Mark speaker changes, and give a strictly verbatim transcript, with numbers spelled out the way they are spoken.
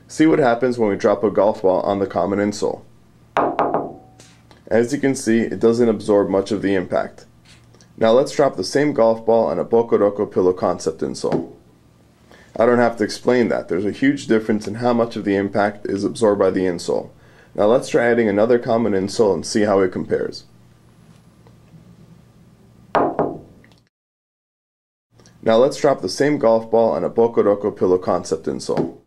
Speaker 1: See what happens when we drop a golf ball on the common insole. As you can see, it doesn't absorb much of the impact. Now let's drop the same golf ball on a Bocorocco pillow concept insole. I don't have to explain that. There's a huge difference in how much of the impact is absorbed by the insole. Now let's try adding another common insole and see how it compares. Now let's drop the same golf ball on a Bocorocco pillow concept insole.